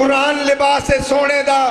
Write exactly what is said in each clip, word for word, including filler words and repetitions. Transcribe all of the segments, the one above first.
قرآن لباس سونے دا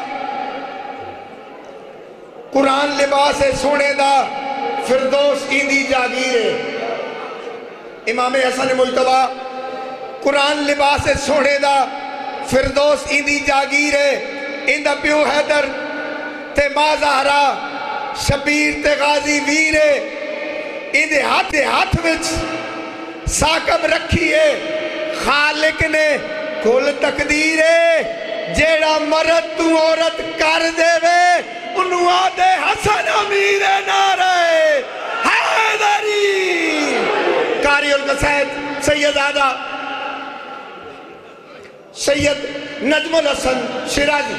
قرآن لباس سونے دا فردوس ایندی جاگیر ہے۔ امام حسن مجتبہ قرآن لباس سونے دا فردوس ایندی جاگیر ہے۔ ایندہ پیو حیدر تے ماں زہرا شبیر تے غازی ویر ہے۔ ایندے ہاتھ ہاتھ وچ ساکب رکھی ہے۔ خالق نے کل تقدیر ہے، جیڑا مرد تو عورت کر دے وے انہوں آدھے حسن امیر نعرہ حیدری۔ قاری القصائد سید آدھا سید نجم الحسن شیرازی۔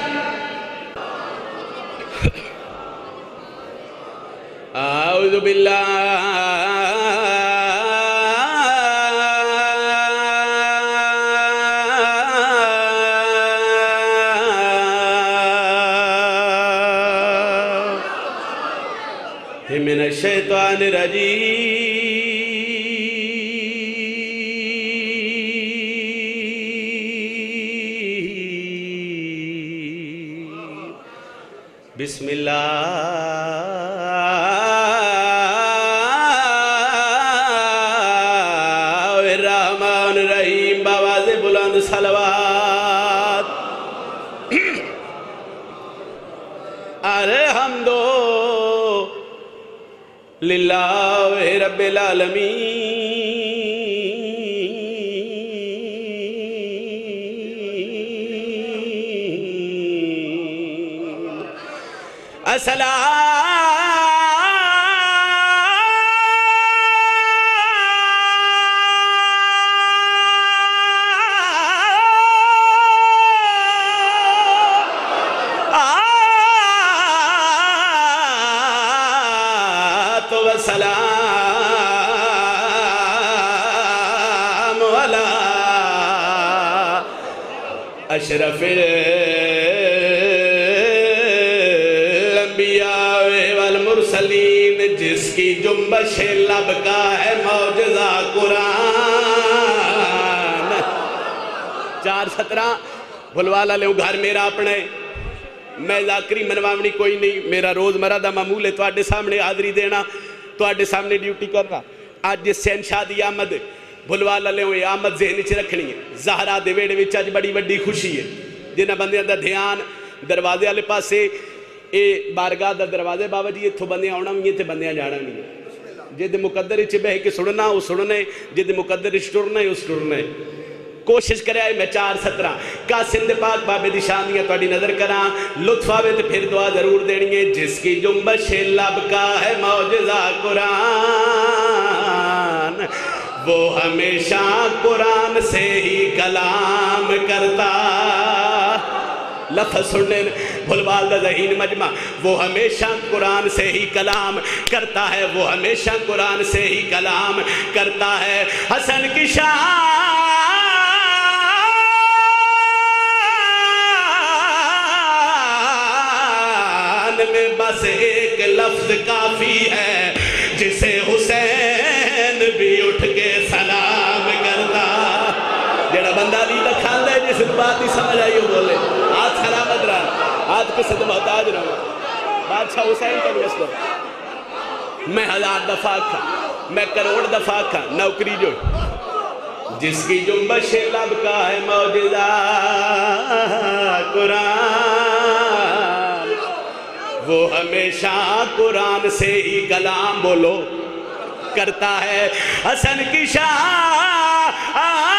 اعوذ باللہ من الشیطان الرجیم بسم اللہ الرحمن الرحیم باواز بلند صلوات الحمدو للہ رب العالمین السلام والسلام علی اشرف الانبیاء والمرسلین جس کی جنبش لب کا ہے معجزہ قرآن۔ چار سترہ بھلوالا لے گھر میرا اپنے میں ذاکری منواونی کوئی نہیں، میرا روز مرہ دا معمول ہے تو آڈے سامنے حاضری دینا، تو آڈے سامنے ڈیوٹی کرنا۔ آج جس سین شاہ دی آمد بھلوالا لے ہوئے آمد ذہنی چھ رکھنی ہے۔ زہرہ دے ویڑے وچ آج بڑی بڑی خوشی ہے، جنہ بندیاں دا دھیان دروازے والے پاسے اے بارگاہ دا دروازے بابا جی اتھو بندیاں آنا ہوئی تے بندیاں جانا ہوئی ہیں۔ جد مقدر اچھ بہ کے سڑنا وہ سڑنے، جد مقدر اچھ ٹرنا ہے اس ٹرنے۔ کوشش کرے آئے میں چار سترہ کا سندھ پاک بابے دی شانیاں توڑی نظر کران، لطف آوے تو پھر دعا ضرور دینی ہے۔ جس کی جنبش لب کا ہے معجزہ قرآن، وہ ہمیشہ قرآن سے ہی کلام کرتا۔ لفظ سننے بھلوال دا ذہین مجمع، وہ ہمیشہ قرآن سے ہی کلام کرتا ہے، وہ ہمیشہ قرآن سے ہی کلام کرتا ہے۔ حسن کی شان میں بس ایک لفظ کافی ہے، جسے حسین بھی اٹھ کے سلام کرتا۔ جڑا بندہ علی دا کھاندہ ہے جس بات ہی سمجھ آئی ہو بولے آج سلامت رہا، آج کسی سے محتاج رہا۔ بادشاہ حسین کا بھی اسلام میں ہزار دفعہ کھا، میں کروڑ دفعہ کھا، نوکری جو جس کی جنبش لب کا ہے معجزہ قرآن، وہ ہمیشہ قرآن سے ہی کلام بولو کرتا ہے۔ حسن کی شان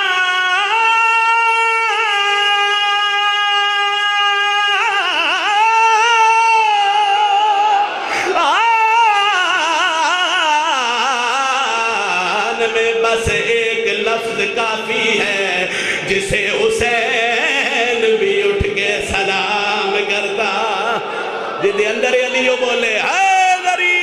میں بس ایک لفظ کافی ہے، جسے حسین بھی اٹھ کے سلام کرتا۔ جدے اندر علیو بولے حیدری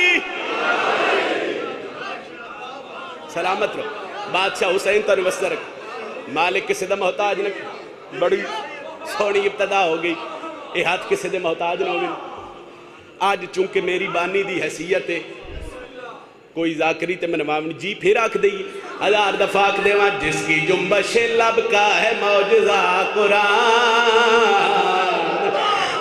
سلامت رہو۔ بادشاہ حسین تو وسط رکھ، مالک کسی دے محتاج نہ، بڑی سونی ابتدا ہو گئی، اے ہاتھ کسی دے محتاج نہ ہو گئی۔ آج چونکہ میری بانی دی حیثیت ہے، کوئی ذاکری تے منوامنی جی پھر آکھ دئی ہزار دفعہ آکھ دے وہاں، جس کی جنبش لب کا ہے معجزہ قرآن،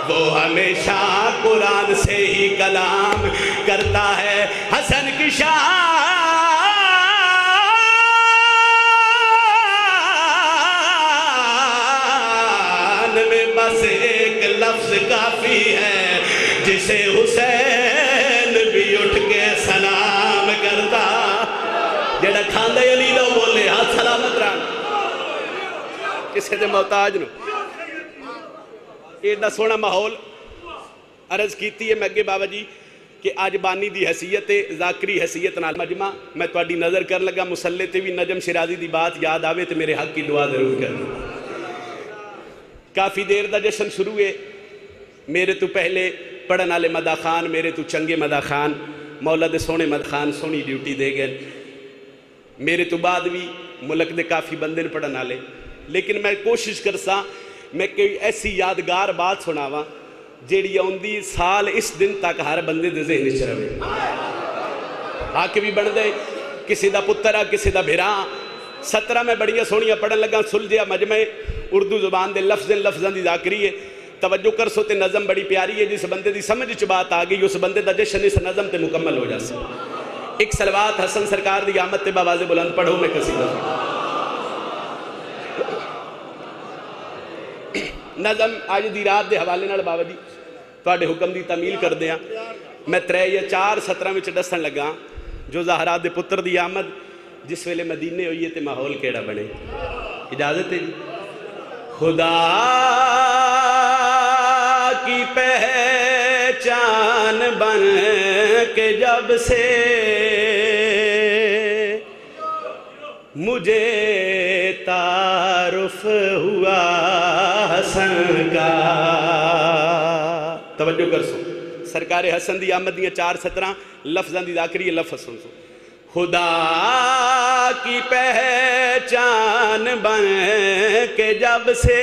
وہ ہمیشہ قرآن سے ہی کلام کرتا ہے حسن کی شان میں بس ایک لفظ کافی ہے جسے حسین بھی اٹھ کے سلام کرتا جڑا کھاندے علی لو بولے ہاتھ سلامت رہا کسے دے محتاج نو ایڈا سونا ماحول عرض کیتی ہے میں اگے بابا جی کہ آج بانی دی حیثیت ذاکری حیثیت نال مجمع میں تواڈی نظر کر لگا مسلے تے بھی نجم شرازی دی بات یاد آوے تے میرے حق کی دعا ضرور کرنا کافی دیر دا جشن شروع ہے میرے تو پہلے پڑھن والے مدہ خان میرے تو چنگے مدہ خان مولا دے سونے مدہ خان سونی ڈیوٹی دے گئے میرے تو بعد بھی ملک دے کافی بندے نے پڑھن والے لیکن میں کوشش کرسا میں کوئی ایسی یادگار بات سناواں جیڑی آندی سال اس دن تک ہر بندے دے ذہن وچ رہے حق بھی بن دے کسی دا پترا کسی دا بھرا سترہ میں بڑیاں سونیاں پڑھن لگا سلجھیا مجمع اردو زبان دے لفظ لفظاں دی ذاکری ہے توجہ کر سو تے نظم بڑی پیاری ہے جس بندے دی سمجھ چ بات آ گئی اس بندے دا جشن اس نظم تے مکمل ہو جاسے ایک صلوات حسن سرکار دی آمد تے باواز بلند پڑھو میں قصیدہ نظم آج دی رات دے حوالے نال بابا جی تواڈے حکم دی تعمیل کر دیاں میں ترے یا چار سترہ وچ دسن لگا جو زہرا دے پتر دی آمد جس ویلے مدینے ہوئی ہے تے ماحول کیڑا بنے اجازت ہے خدا کی پہچان بن کے جب سے مجھے تعارف ہوا حسن کا توجہ کر سو سرکار حسن دی آمد دیاں چار سترہ لفظاں دی ذاکری لفظ سن سو خدا کی پہچان بن کے جب سے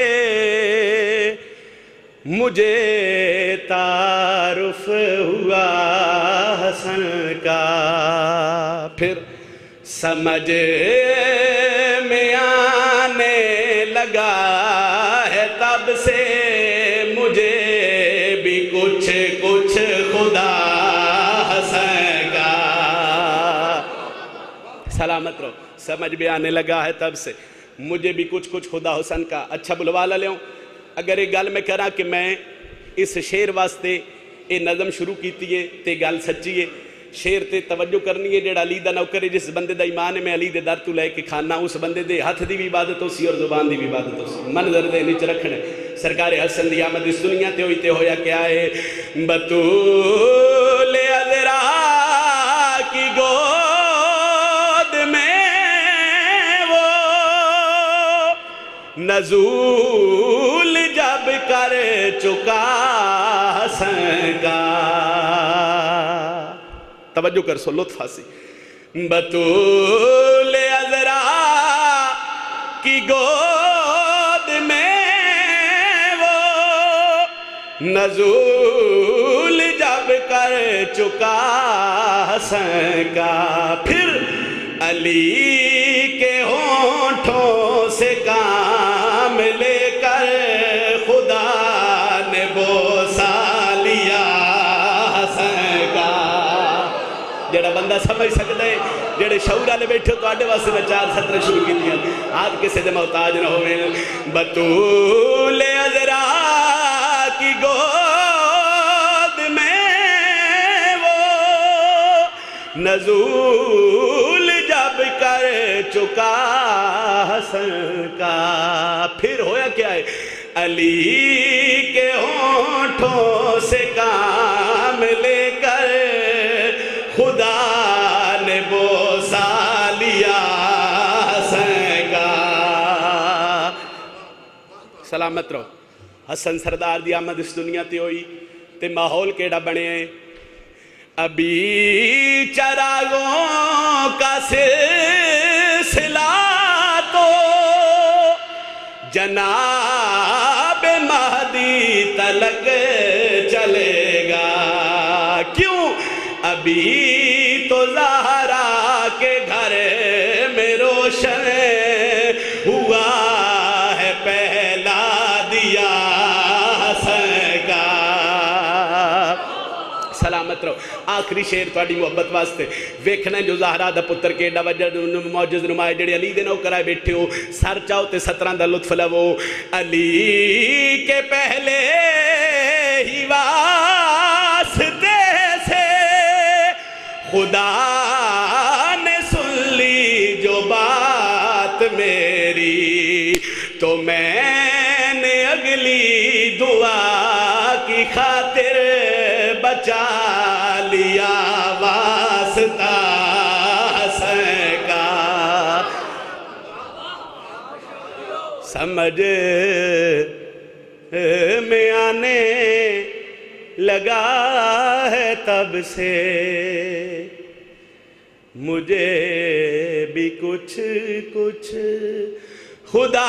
مجھے تعارف ہوا حسن کا پھر سمجھ میں آنے لگا ہے تب سے مجھے بھی کچھ کچھ خدا حسن کا سلامت رہو سمجھ بھی آنے لگا ہے تب سے مجھے بھی کچھ کچھ خدا حسن کا اچھا بلوالا لے ہوں اگر ایک گل میں کرا کہ میں اس شعر واسطے یہ نظم شروع کیتی ہے تے گل سچی ہے شعر تے توجہ کرنی ہے جڑا علی دا نوکر ہے جس بندے دا ایمان ہے میں علی دے در تو لے کے کھانا اس بندے دے ہاتھ دی بھی عبادت ہو سی اور زبان دی بھی عبادت ہو سی منظر دے نیچ رکھنے سرکار حسن دی آمد اس دنیا تے ہوئی تے ہویا کیا ہے بطول عذرا کی گود میں وہ نزول جب کر چکا حسن کا توجہ کر سو لطف حاسی بطول عذرا کی گود میں وہ نزول جب کر چکا حسن کا پھر علی کے ہونٹوں سے کام لے کر خدا نے بوسا لیا حسن کا جڑا بندہ سمجھ سکتا ہے جڑے شعور والے بیٹھے تو آڈے واسطے میں چار سترہ شروع کی دیا آج کسی دے محتاج نہ ہوئے بطول عذرا کی گود میں وہ نزول جب کر چکا حسن کا پھر ہویا کیا ہے علی کے ہونٹوں سے کام لے کر خدا نے بوسا لیا حسن کا سلامت رہو حسن سردار دی آمد اس دنیا تے ہوئی تے ماحول کیڑا بنے ہیں ابھی چراغوں کا سلسلہ تو جناب مہدی تلک چلے گا کیوں ابھی تو زہرا کے گھر میں روشن ہوا ہے پہلا دیا حسن کا सलामत रहो। आखिरी शेर तुहाडी मुहब्बत वास्ते वेखना जो ज़हरा दा पुत्र केडा वजह मौजज़ नुमाए जेड़े अली दे नौकर बैठे हो सर चाहो ते सतरां दा लुत्फ लवो। अली के पहले ही वास्ते से खुदा ने सुन ली जो बात मेरी तो मैंने अगली दुआ की खातिर बचा लिया वास्ता हसन का। समझ में आने लगा है तब से मुझे भी कुछ कुछ खुदा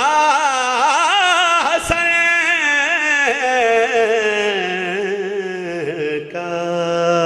हसन का।